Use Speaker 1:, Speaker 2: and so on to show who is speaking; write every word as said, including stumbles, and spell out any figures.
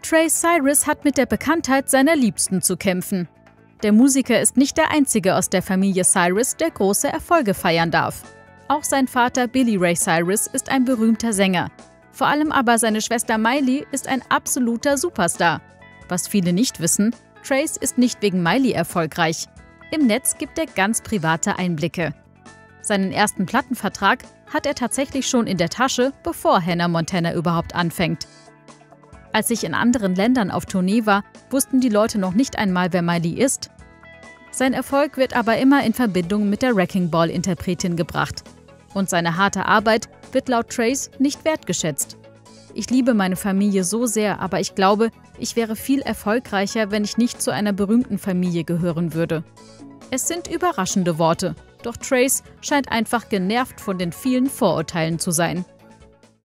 Speaker 1: Trace Cyrus hat mit der Bekanntheit seiner Liebsten zu kämpfen. Der Musiker ist nicht der einzige aus der Familie Cyrus, der große Erfolge feiern darf. Auch sein Vater Billy Ray Cyrus ist ein berühmter Sänger. Vor allem aber seine Schwester Miley ist ein absoluter Superstar. Was viele nicht wissen, Trace ist nicht wegen Miley erfolgreich. Im Netz gibt er ganz private Einblicke. Seinen ersten Plattenvertrag hat er tatsächlich schon in der Tasche, bevor Hannah Montana überhaupt anfängt. Als ich in anderen Ländern auf Tournee war, wussten die Leute noch nicht einmal, wer Miley ist. Sein Erfolg wird aber immer in Verbindung mit der Wrecking Ball-Interpretin gebracht. Und seine harte Arbeit wird laut Trace nicht wertgeschätzt. Ich liebe meine Familie so sehr, aber ich glaube, ich wäre viel erfolgreicher, wenn ich nicht zu einer berühmten Familie gehören würde. Es sind überraschende Worte, doch Trace scheint einfach genervt von den vielen Vorurteilen zu sein.